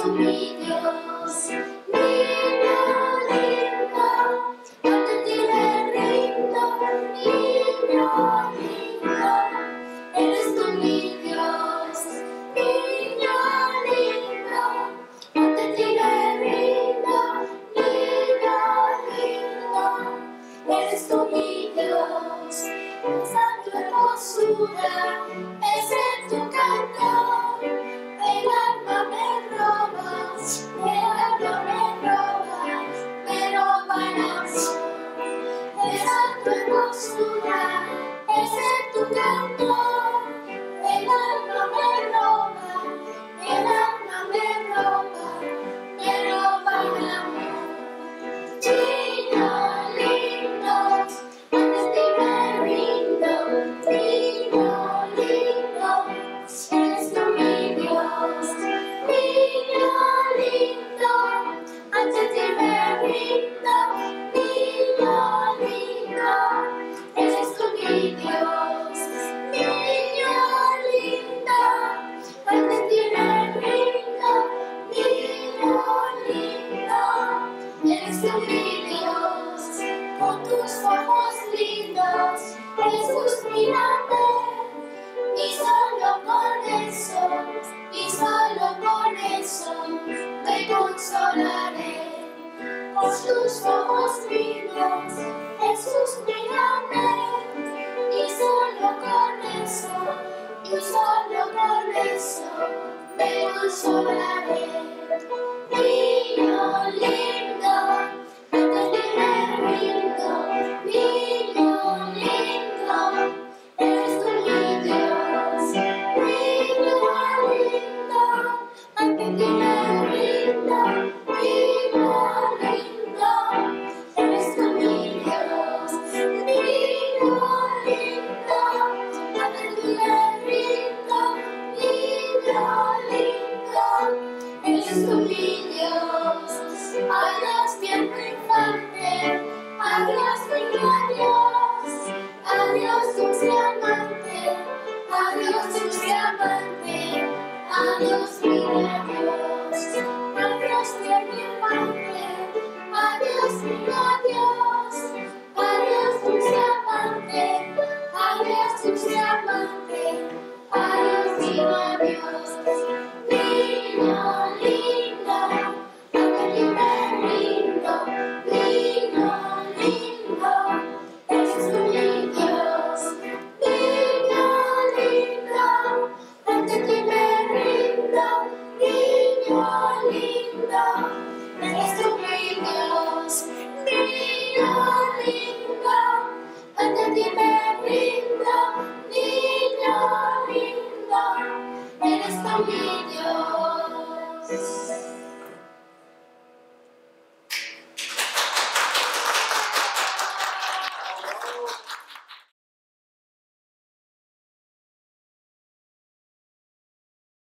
tú mi Dios, niño lindo, ante ti me rindo, niño lindo, eres tú mi Dios, niño lindo, ante ti me rindo, niño lindo, eres tú mi Dios, esa tu hermosura, ese tu canto. El alma me robas, me robarás. Esa tu hermosura, ese tu canto. El alma me roba, me robarás. Niño lindo, ante ti me rindo, niño lindo, eres tú mi Dios, niño lindo, ante ti me rindo, niño lindo, eres tú mi Dios, niño lindo, ante ti me rindo, niño lindo, eres tú mi Dios, con tus ojos lindos, Jesús mírame. Y solo con eso me consolaré. Con tus ojos lindos, Jesús mírame. Y solo con eso me consolaré. Niño lindo, ante ti me rindo, niño lindo, eres tú mi Dios, niño lindo, ante ti me rindo, niño lindo, eres tú mi Dios, niño lindo, ante ti me rindo, niño lindo, eres tú mi